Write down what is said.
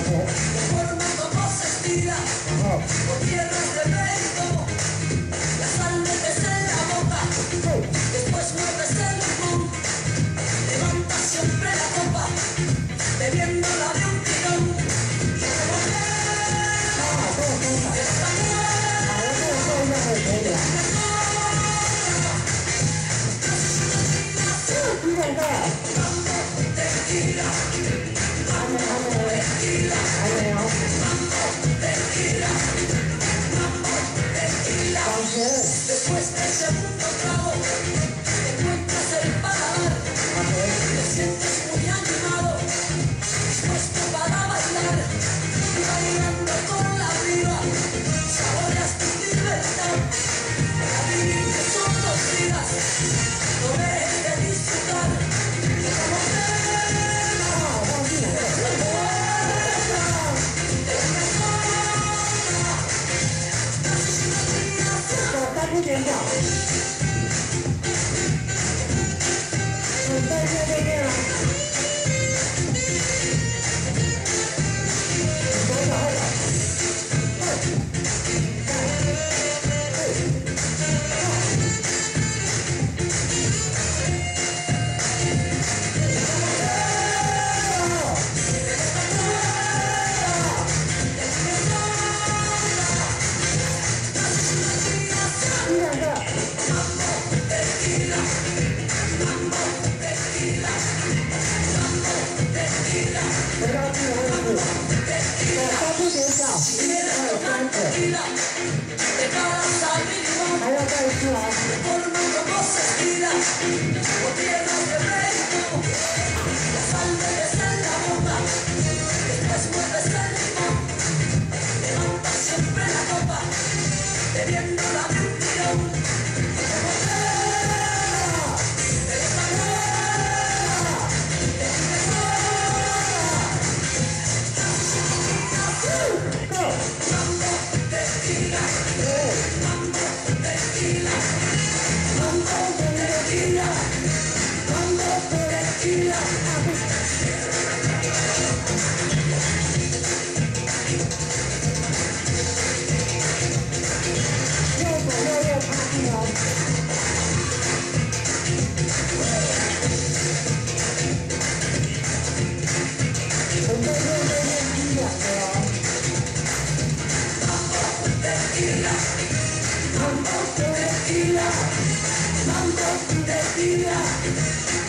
forma como se estira por tierras de México. La sal metes en la boca, después mueves el limón. Levanta siempre la copa, bebiéndola de un tirón. Yo como esta después del segundo trago, te encuentras el paladar, te sientes muy animado, dispuesto para bailar, y bailando con la vida, saboreas tu libertad, la vida que son 2 vidas, no dejes de disfrutar, y como tequila,